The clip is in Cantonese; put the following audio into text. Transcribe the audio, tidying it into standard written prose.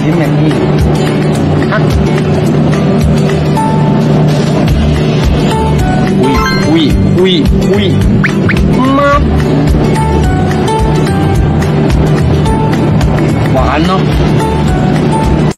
ยิ้มอย่างนี้ฮะอุ้ยมา